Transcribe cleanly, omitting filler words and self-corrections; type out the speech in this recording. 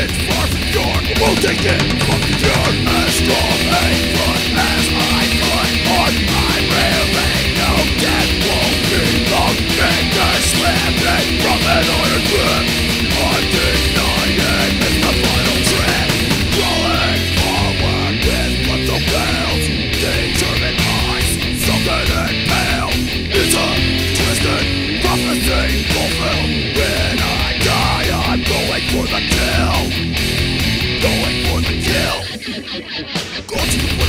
it's far from dark. We'll take it from the dark. As strong a foot as I put on my railing. No death won't be long. Fingers slipping from an iron grip. Undenying it's the final trip. Rolling forward with little bells. Determined eyes, sunken and pale. It's a twisted prophecy fulfilled. When I die, I'm going for the kill. Going for the kill. Go to the